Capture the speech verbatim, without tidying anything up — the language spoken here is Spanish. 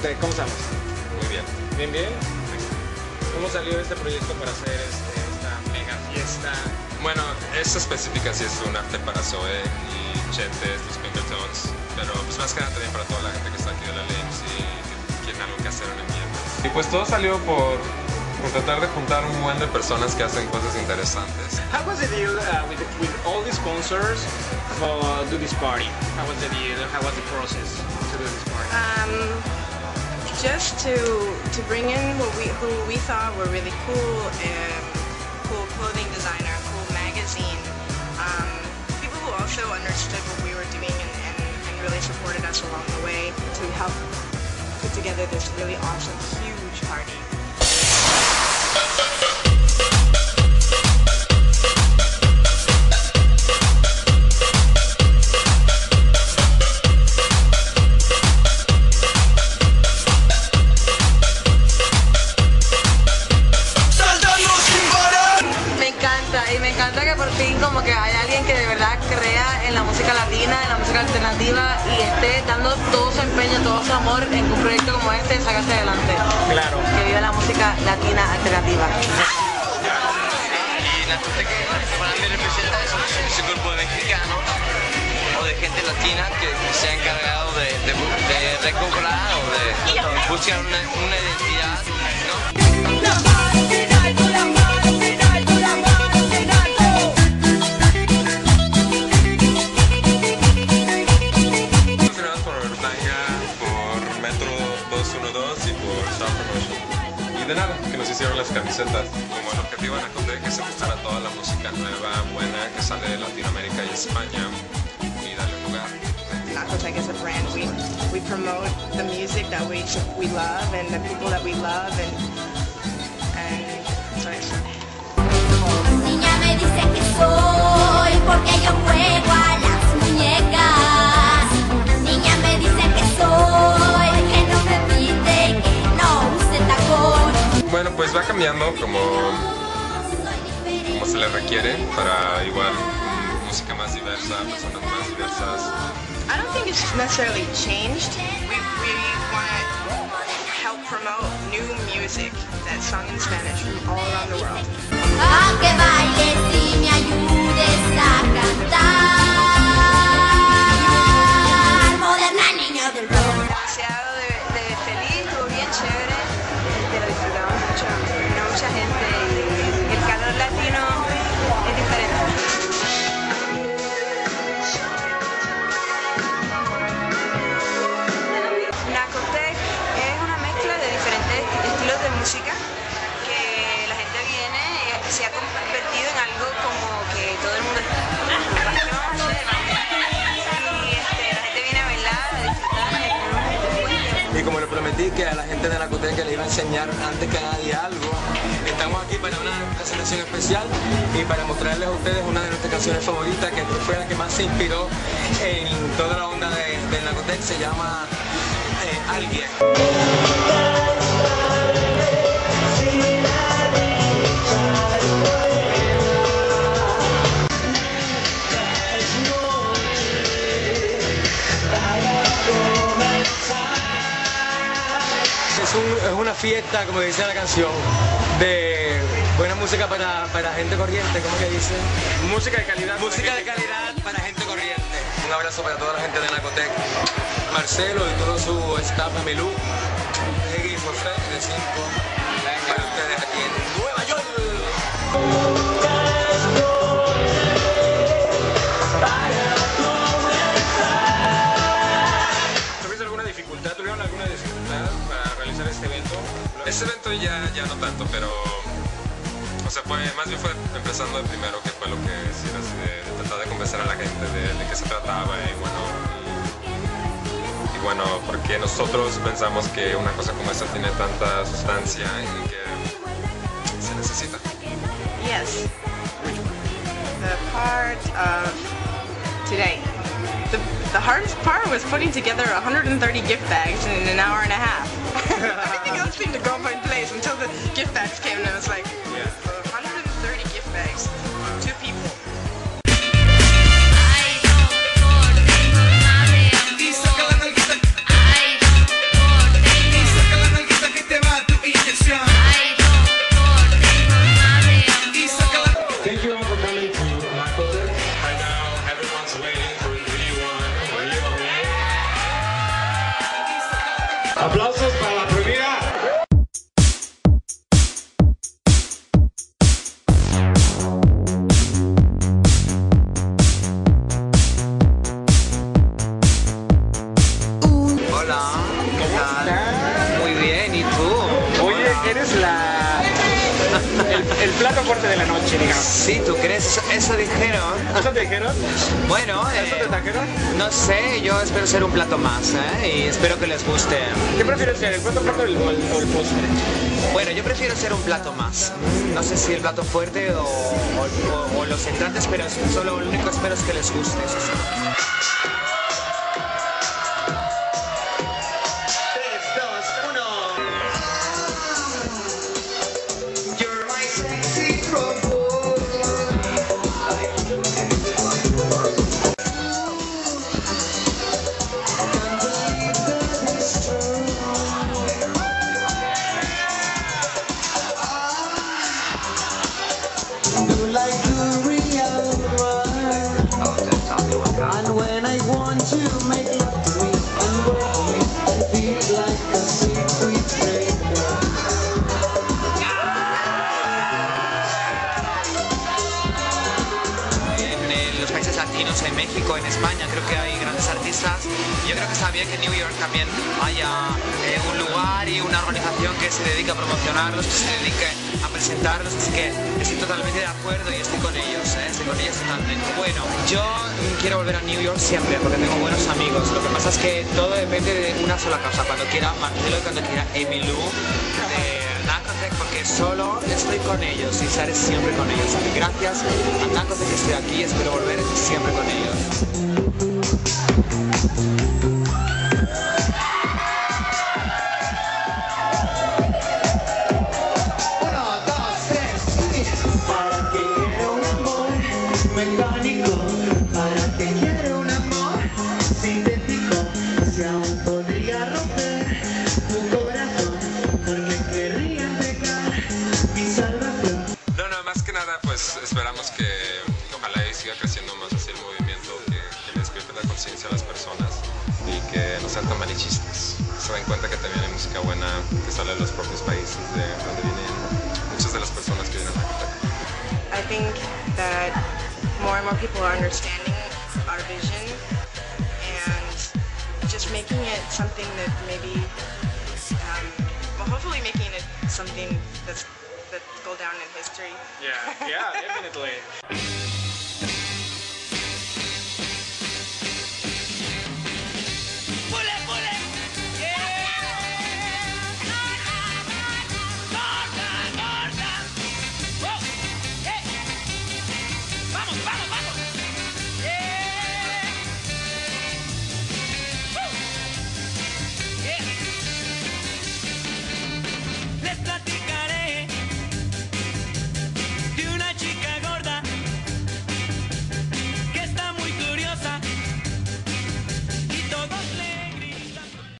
Nacotec, ¿cómo estamos? Muy bien. ¿Bien, bien? ¿Cómo salió este proyecto para hacer este, esta mega fiesta? Bueno, esta específica sí es un arte para Zoe y Chentes, los Pinkertons, pero pues más que nada también para toda la gente que está aquí de la Lims y que quieren algo que hacer en el ambiente. Y pues todo salió por, por tratar de juntar un buen de personas que hacen cosas interesantes. How was the deal uh, with, the, with all the sponsors for uh, do this party? How was the deal? How was the process to do this party? Um, just to to bring in what we who we thought were really cool, um, cool clothing designer, cool magazine, um, people who also understood what we were doing and, and, and really supported us along the way to help put together this really awesome, huge party. Y me encanta que por fin como que hay alguien que de verdad crea en la música latina, en la música alternativa y esté dando todo su empeño, todo su amor en que un proyecto como este salga hacia adelante. Claro. Que viva la música latina alternativa. Y Nacotec para mí representa eso, ese grupo de mexicanos o de gente latina que se ha encargado de, de, de recobrar o de buscar una, una identidad, ¿no? Y de nada, que nos hicieron las camisetas. Como el objetivo de Nacotec es empujar a toda la música nueva, buena, que sale de Latinoamérica y España y darle un lugar. Nacotec is a brand. We we promote the music that we we love and the people that we love and and so it's. Niña me dice que soy porque yo juego a las muñecas. Niña me dice que soy que no me pide y que no use tacón. Bueno, pues va cambiando como, como se le requiere para igual música más diversa, personas más diversas. I don't think it's necessarily changed. We we want to help promote new music that's sung in Spanish from all around the world. Aunque bailes y me ayudes a cantar. Moderna niña del rock. Demasiado de, de feliz, estuvo bien chévere, este, lo disfrutamos mucho, vino mucha gente y el calor latino es diferente. Nacotec es una mezcla de diferentes estilos de música que la gente viene y se ha convertido en algo como que todo el mundo está. ¿Qué vamos a hacer? Y este, la gente viene a bailar, a disfrutar, a disfrutar. Y como le prometí que a la gente de Nacotec que le iba a enseñar antes que nadie algo, estamos aquí para una presentación especial y para mostrarles a ustedes una de nuestras canciones favoritas que fue la que más se inspiró en toda la onda de, de Nacotec, se llama eh, Alguien. Es, un, es una fiesta, como dice la canción, de buena música para, para gente corriente, ¿cómo que dice? Música de calidad. Música de calidad para gente corriente. Un abrazo para toda la gente de Nacotec, Marcelo y todo su staff, Emilú, Egui, José, de cinco, para ustedes aquí en Nueva York. ¿Tuviste alguna dificultad? ¿Tuvieron alguna dificultad para realizar este evento? Este evento ya, ya no tanto, pero o sea, fue, más bien fue empezando de primero, que fue lo que hicieron, así de, de tratar de convencer a la gente de, de qué se trataba y bueno, y, y bueno, porque nosotros pensamos que una cosa como esta tiene tanta sustancia y que se necesita. Yes. The part of today. The, the hardest part was putting together one hundred thirty gift bags in an hour and a half. Everything else seemed to go in place until the gift bags came and I was like, Yeah. one hundred thirty gift bags, two people. Ay, doctor, tengo mal de amor. Ay, doctor, tengo eres la el, el plato fuerte de la noche, digamos. Sí, ¿tú crees? Eso, eso dijeron. ¿Eso te dijeron? Bueno, ¿Eso eh, te trajeron? no sé, yo espero ser un plato más, ¿eh? Y espero que les guste. ¿Qué prefieres ser, el plato fuerte o el, o el, o el postre? Bueno, yo prefiero ser un plato más. No sé si el plato fuerte o, o, o, o los entrantes, pero solo lo único que espero es que les guste. Eso sí. En México, en España, creo que hay grandes artistas. Yo creo que está bien que en New York también haya eh, un lugar y una organización que se dedique a promocionarlos, que se dedique a presentarlos, así que estoy totalmente de acuerdo y estoy con ellos, ¿eh? estoy con ellos totalmente. Bueno, yo quiero volver a New York siempre porque tengo buenos amigos. Lo que pasa es que todo depende de una sola cosa, cuando quiera Marcelo y cuando quiera Emilu de Narcotec, porque solo estoy con ellos y estaré siempre con ellos. Así que gracias a Narcotec que estoy aquí, espero volver siempre con ellos. Esperamos que ojalá y siga creciendo más así el movimiento, que, que le despierte la conciencia a las personas y que no sean tan malichistas. Se den cuenta que también hay música buena que sale de los propios países de donde vienen muchas de las personas que vienen a Narcotec. I think that more and more people are understanding our vision and just making it something that maybe, um, well, hopefully making it something that's that go down in history. Yeah, yeah, definitely. Vamos, vamos.